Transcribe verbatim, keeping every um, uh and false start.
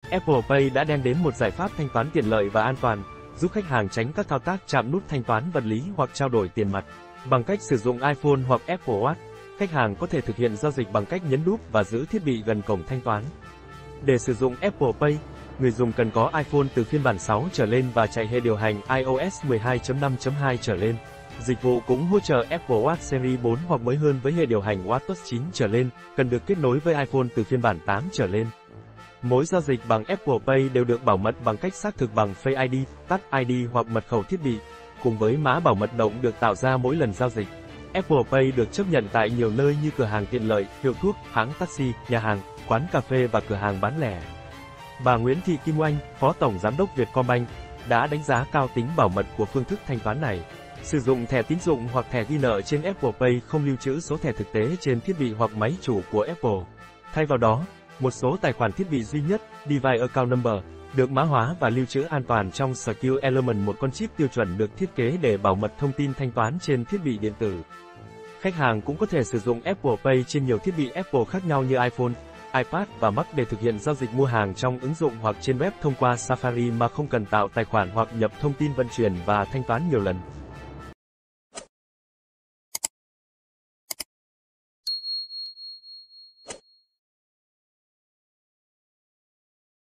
Apple Pay đã đem đến một giải pháp thanh toán tiện lợi và an toàn, giúp khách hàng tránh các thao tác chạm nút thanh toán vật lý hoặc trao đổi tiền mặt. Bằng cách sử dụng iPhone hoặc Apple Watch, khách hàng có thể thực hiện giao dịch bằng cách nhấn nút và giữ thiết bị gần cổng thanh toán. Để sử dụng Apple Pay, người dùng cần có iPhone từ phiên bản sáu trở lên và chạy hệ điều hành i O S mười hai chấm năm chấm hai trở lên. Dịch vụ cũng hỗ trợ Apple Watch Series bốn hoặc mới hơn với hệ điều hành WatchOS chín trở lên, cần được kết nối với iPhone từ phiên bản tám trở lên. Mỗi giao dịch bằng Apple Pay đều được bảo mật bằng cách xác thực bằng Face i đê, Touch i đê hoặc mật khẩu thiết bị, cùng với mã bảo mật động được tạo ra mỗi lần giao dịch. Apple Pay được chấp nhận tại nhiều nơi như cửa hàng tiện lợi, hiệu thuốc, hãng taxi, nhà hàng, quán cà phê và cửa hàng bán lẻ. Bà Nguyễn Thị Kim Oanh, Phó Tổng Giám đốc Vietcombank, đã đánh giá cao tính bảo mật của phương thức thanh toán này. Sử dụng thẻ tín dụng hoặc thẻ ghi nợ trên Apple Pay không lưu trữ số thẻ thực tế trên thiết bị hoặc máy chủ của Apple. Thay vào đó, một số tài khoản thiết bị duy nhất, Device Account Number, được mã hóa và lưu trữ an toàn trong Secure Element, một con chip tiêu chuẩn được thiết kế để bảo mật thông tin thanh toán trên thiết bị điện tử. Khách hàng cũng có thể sử dụng Apple Pay trên nhiều thiết bị Apple khác nhau như iPhone, iPad và Mac để thực hiện giao dịch mua hàng trong ứng dụng hoặc trên web thông qua Safari mà không cần tạo tài khoản hoặc nhập thông tin vận chuyển và thanh toán nhiều lần.